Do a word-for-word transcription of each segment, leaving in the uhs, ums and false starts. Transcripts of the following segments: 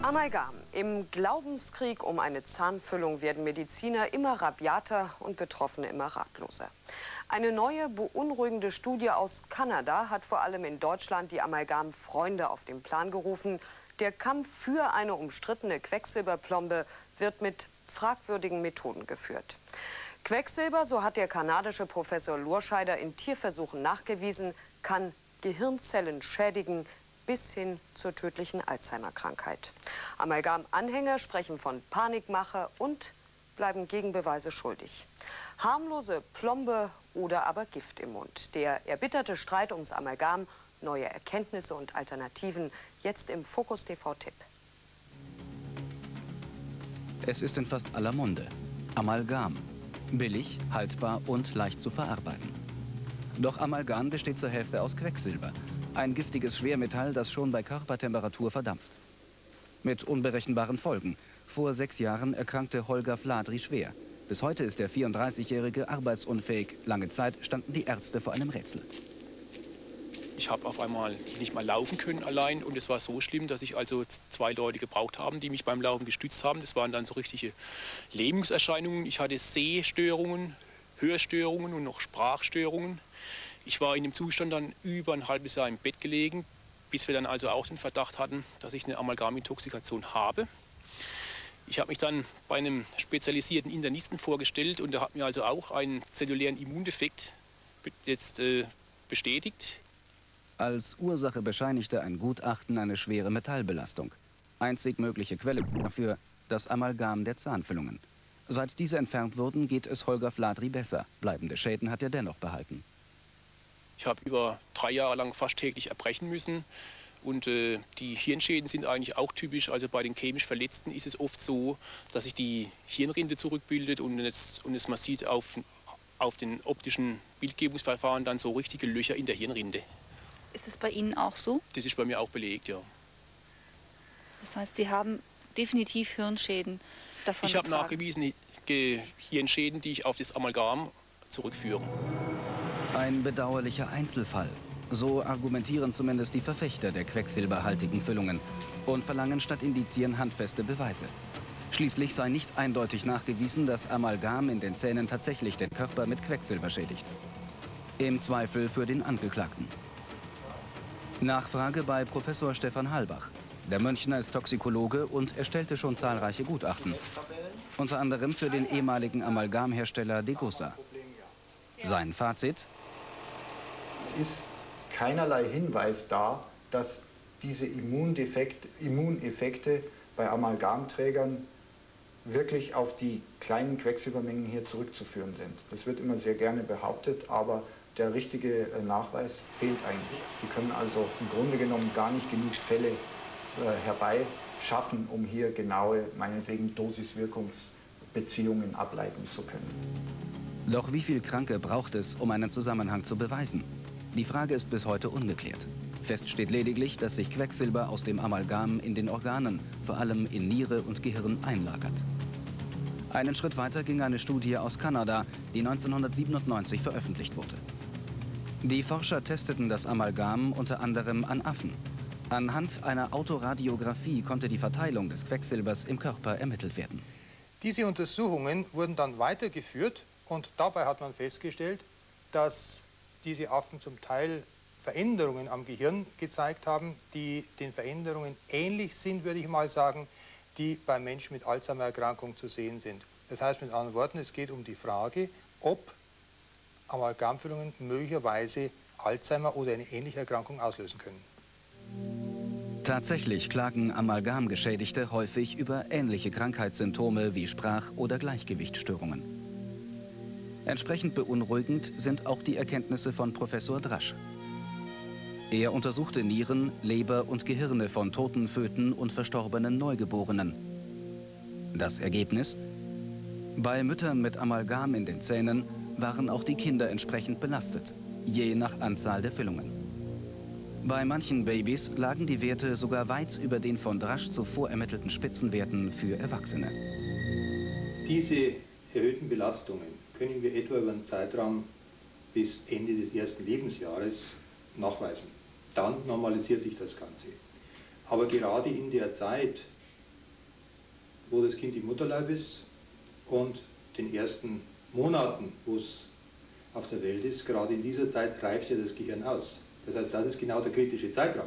Amalgam. Im Glaubenskrieg um eine Zahnfüllung werden Mediziner immer rabiater und Betroffene immer ratloser. Eine neue, beunruhigende Studie aus Kanada hat vor allem in Deutschland die Amalgam-Freunde auf den Plan gerufen. Der Kampf für eine umstrittene Quecksilberplombe wird mit fragwürdigen Methoden geführt. Quecksilber, so hat der kanadische Professor Lorscheider in Tierversuchen nachgewiesen, kann Gehirnzellen schädigen, bis hin zur tödlichen Alzheimer-Krankheit. Amalgam-Anhänger sprechen von Panikmache und bleiben Gegenbeweise schuldig. Harmlose Plombe oder aber Gift im Mund. Der erbitterte Streit ums Amalgam, neue Erkenntnisse und Alternativen, jetzt im Fokus T V-Tipp. Es ist in fast aller Munde. Amalgam. Billig, haltbar und leicht zu verarbeiten. Doch Amalgam besteht zur Hälfte aus Quecksilber. Ein giftiges Schwermetall, das schon bei Körpertemperatur verdampft. Mit unberechenbaren Folgen. Vor sechs Jahren erkrankte Holger Fladry schwer. Bis heute ist der vierunddreißigjährige arbeitsunfähig. Lange Zeit standen die Ärzte vor einem Rätsel. Ich habe auf einmal nicht mal laufen können allein und es war so schlimm, dass ich also zwei Leute gebraucht habe, die mich beim Laufen gestützt haben. Das waren dann so richtige Lähmungserscheinungen. Ich hatte Sehstörungen, Hörstörungen und noch Sprachstörungen. Ich war in dem Zustand dann über ein halbes Jahr im Bett gelegen, bis wir dann also auch den Verdacht hatten, dass ich eine Amalgamintoxikation habe. Ich habe mich dann bei einem spezialisierten Internisten vorgestellt und der hat mir also auch einen zellulären Immundefekt jetzt äh, bestätigt. Als Ursache bescheinigte ein Gutachten eine schwere Metallbelastung. Einzig mögliche Quelle dafür das Amalgam der Zahnfüllungen. Seit diese entfernt wurden, geht es Holger Fladry besser. Bleibende Schäden hat er dennoch behalten. Ich habe über drei Jahre lang fast täglich erbrechen müssen. Und äh, die Hirnschäden sind eigentlich auch typisch. Also bei den chemisch Verletzten ist es oft so, dass sich die Hirnrinde zurückbildet und es, und es man sieht auf, auf den optischen Bildgebungsverfahren dann so richtige Löcher in der Hirnrinde. Ist es bei Ihnen auch so? Das ist bei mir auch belegt, ja. Das heißt, Sie haben definitiv Hirnschäden davon Ich habe getragen. nachgewiesene Hirnschäden, die ich auf das Amalgam zurückführe. Ein bedauerlicher Einzelfall. So argumentieren zumindest die Verfechter der quecksilberhaltigen Füllungen und verlangen statt Indizien handfeste Beweise. Schließlich sei nicht eindeutig nachgewiesen, dass Amalgam in den Zähnen tatsächlich den Körper mit Quecksilber schädigt. Im Zweifel für den Angeklagten. Nachfrage bei Professor Stefan Halbach. Der Münchner ist Toxikologe und erstellte schon zahlreiche Gutachten. Unter anderem für den ehemaligen Amalgamhersteller Degussa. Sein Fazit? Es ist keinerlei Hinweis da, dass diese Immundefekt, Immuneffekte bei Amalgamträgern wirklich auf die kleinen Quecksilbermengen hier zurückzuführen sind. Das wird immer sehr gerne behauptet, aber der richtige Nachweis fehlt eigentlich. Sie können also im Grunde genommen gar nicht genug Fälle äh, herbeischaffen, um hier genaue, meinetwegen Dosis-Wirkungsbeziehungen ableiten zu können. Doch wie viel Kranke braucht es, um einen Zusammenhang zu beweisen? Die Frage ist bis heute ungeklärt. Fest steht lediglich, dass sich Quecksilber aus dem Amalgam in den Organen, vor allem in Niere und Gehirn, einlagert. Einen Schritt weiter ging eine Studie aus Kanada, die neunzehnhundertsiebenundneunzig veröffentlicht wurde. Die Forscher testeten das Amalgam unter anderem an Affen. Anhand einer Autoradiographie konnte die Verteilung des Quecksilbers im Körper ermittelt werden. Diese Untersuchungen wurden dann weitergeführt und dabei hat man festgestellt, dass diese Affen zum Teil Veränderungen am Gehirn gezeigt haben, die den Veränderungen ähnlich sind, würde ich mal sagen, die beim Menschen mit Alzheimer-Erkrankung zu sehen sind. Das heißt mit anderen Worten, es geht um die Frage, ob Amalgamfüllungen möglicherweise Alzheimer oder eine ähnliche Erkrankung auslösen können. Tatsächlich klagen Amalgamgeschädigte häufig über ähnliche Krankheitssymptome wie Sprach- oder Gleichgewichtsstörungen. Entsprechend beunruhigend sind auch die Erkenntnisse von Professor Drasch. Er untersuchte Nieren, Leber und Gehirne von toten Föten und verstorbenen Neugeborenen. Das Ergebnis? Bei Müttern mit Amalgam in den Zähnen waren auch die Kinder entsprechend belastet, je nach Anzahl der Füllungen. Bei manchen Babys lagen die Werte sogar weit über den von Drasch zuvor ermittelten Spitzenwerten für Erwachsene. Diese erhöhten Belastungen können wir etwa über einen Zeitraum bis Ende des ersten Lebensjahres nachweisen. Dann normalisiert sich das Ganze. Aber gerade in der Zeit wo das Kind im Mutterleib ist, und den ersten Monaten, wo es auf der Welt ist. Gerade in dieser Zeit reift ja das Gehirn aus. Das heißt, das ist genau der kritische Zeitraum.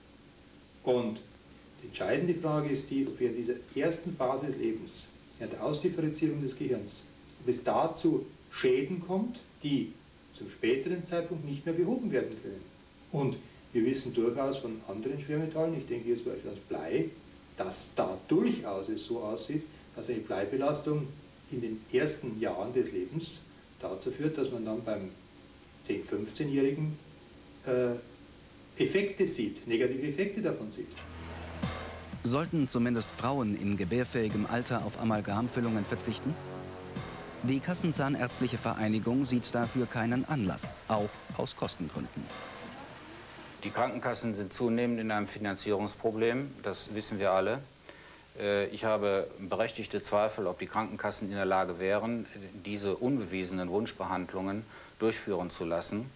Und die entscheidende Frage ist die, ob wir in dieser ersten Phase des Lebens, in der Ausdifferenzierung des Gehirns, ob es dazu Schäden kommt, die zum späteren Zeitpunkt nicht mehr behoben werden können. Und wir wissen durchaus von anderen Schwermetallen, ich denke jetzt zum Beispiel ans Blei, dass da durchaus es so aussieht, dass eine Bleibelastung in den ersten Jahren des Lebens dazu führt, dass man dann beim zehn-, fünfzehnjährigen äh, Effekte sieht, negative Effekte davon sieht. Sollten zumindest Frauen in gebärfähigem Alter auf Amalgamfüllungen verzichten? Die Kassenzahnärztliche Vereinigung sieht dafür keinen Anlass, auch aus Kostengründen. Die Krankenkassen sind zunehmend in einem Finanzierungsproblem, das wissen wir alle. Ich habe berechtigte Zweifel, ob die Krankenkassen in der Lage wären, diese unbewiesenen Wunschbehandlungen durchführen zu lassen.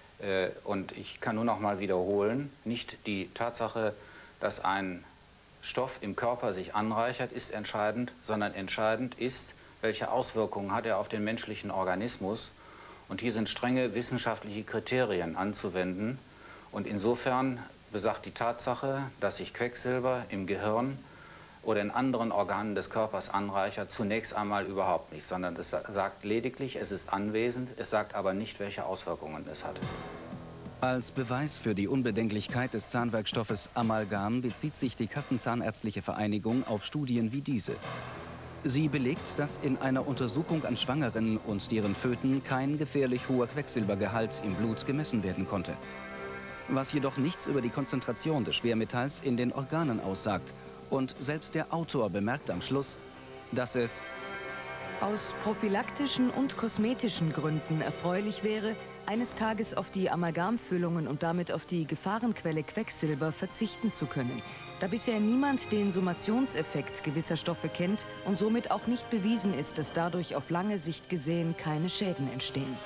Und ich kann nur noch mal wiederholen, nicht die Tatsache, dass ein Stoff im Körper sich anreichert, ist entscheidend, sondern entscheidend ist, welche Auswirkungen hat er auf den menschlichen Organismus. Und hier sind strenge wissenschaftliche Kriterien anzuwenden. Und insofern besagt die Tatsache, dass sich Quecksilber im Gehirn oder in anderen Organen des Körpers anreichert, zunächst einmal überhaupt nicht, sondern es sagt lediglich, es ist anwesend, es sagt aber nicht, welche Auswirkungen es hat. Als Beweis für die Unbedenklichkeit des Zahnwerkstoffes Amalgam bezieht sich die Kassenzahnärztliche Vereinigung auf Studien wie diese. Sie belegt, dass in einer Untersuchung an Schwangeren und deren Föten kein gefährlich hoher Quecksilbergehalt im Blut gemessen werden konnte. Was jedoch nichts über die Konzentration des Schwermetalls in den Organen aussagt. Und selbst der Autor bemerkt am Schluss, dass es aus prophylaktischen und kosmetischen Gründen erfreulich wäre, eines Tages auf die Amalgamfüllungen und damit auf die Gefahrenquelle Quecksilber verzichten zu können, da bisher niemand den Summationseffekt gewisser Stoffe kennt und somit auch nicht bewiesen ist, dass dadurch auf lange Sicht gesehen keine Schäden entstehen.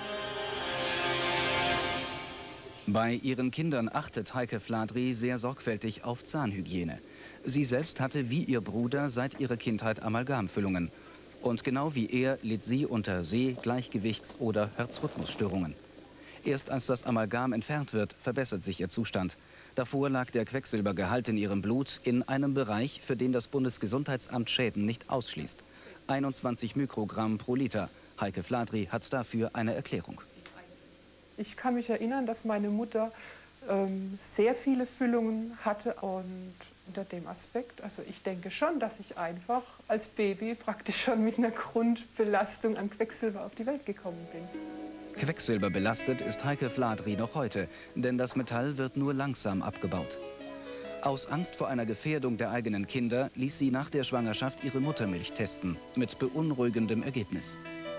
Bei ihren Kindern achtet Heike Fladry sehr sorgfältig auf Zahnhygiene. Sie selbst hatte wie ihr Bruder seit ihrer Kindheit Amalgamfüllungen. Und genau wie er litt sie unter Seh-, Gleichgewichts- oder Herzrhythmusstörungen. Erst als das Amalgam entfernt wird, verbessert sich ihr Zustand. Davor lag der Quecksilbergehalt in ihrem Blut in einem Bereich, für den das Bundesgesundheitsamt Schäden nicht ausschließt. einundzwanzig Mikrogramm pro Liter. Heike Fladry hat dafür eine Erklärung. Ich kann mich erinnern, dass meine Mutter ähm, sehr viele Füllungen hatte und unter dem Aspekt, also ich denke schon, dass ich einfach als Baby praktisch schon mit einer Grundbelastung an Quecksilber auf die Welt gekommen bin. Quecksilber belastet ist Heike Fladry noch heute, denn das Metall wird nur langsam abgebaut. Aus Angst vor einer Gefährdung der eigenen Kinder ließ sie nach der Schwangerschaft ihre Muttermilch testen, mit beunruhigendem Ergebnis.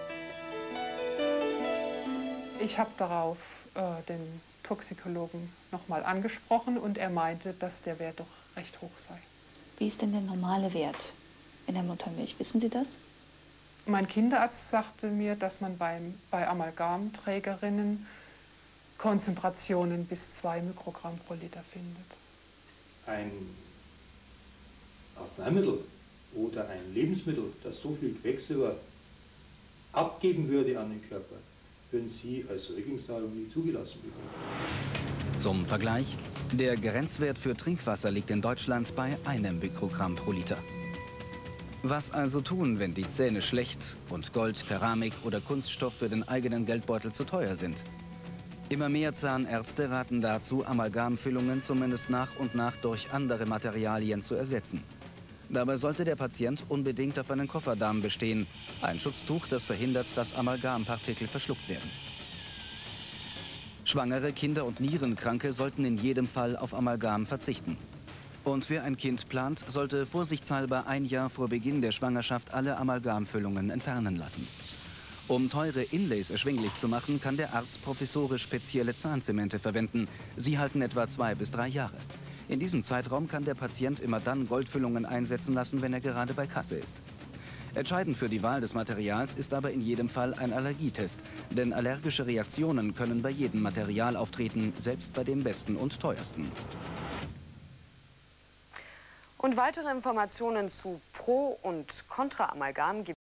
Ich habe darauf äh, den Toxikologen nochmal angesprochen und er meinte, dass der Wert doch recht hoch sei. Wie ist denn der normale Wert in der Muttermilch? Wissen Sie das? Mein Kinderarzt sagte mir, dass man beim, bei Amalgamträgerinnen Konzentrationen bis zwei Mikrogramm pro Liter findet. Ein Arzneimittel oder ein Lebensmittel, das so viel Quecksilber abgeben würde an den Körper, würden Sie als Säuglingsnahrung nie zugelassen bekommen. Zum Vergleich, der Grenzwert für Trinkwasser liegt in Deutschland bei einem Mikrogramm pro Liter. Was also tun, wenn die Zähne schlecht und Gold, Keramik oder Kunststoff für den eigenen Geldbeutel zu teuer sind? Immer mehr Zahnärzte raten dazu, Amalgamfüllungen zumindest nach und nach durch andere Materialien zu ersetzen. Dabei sollte der Patient unbedingt auf einen Kofferdamm bestehen, ein Schutztuch, das verhindert, dass Amalgampartikel verschluckt werden. Schwangere, Kinder und Nierenkranke sollten in jedem Fall auf Amalgam verzichten. Und wer ein Kind plant, sollte vorsichtshalber ein Jahr vor Beginn der Schwangerschaft alle Amalgamfüllungen entfernen lassen. Um teure Inlays erschwinglich zu machen, kann der Arzt provisorisch spezielle Zahnzemente verwenden. Sie halten etwa zwei bis drei Jahre. In diesem Zeitraum kann der Patient immer dann Goldfüllungen einsetzen lassen, wenn er gerade bei Kasse ist. Entscheidend für die Wahl des Materials ist aber in jedem Fall ein Allergietest, denn allergische Reaktionen können bei jedem Material auftreten, selbst bei dem besten und teuersten. Und weitere Informationen zu Pro- und Contra-Amalgam gibt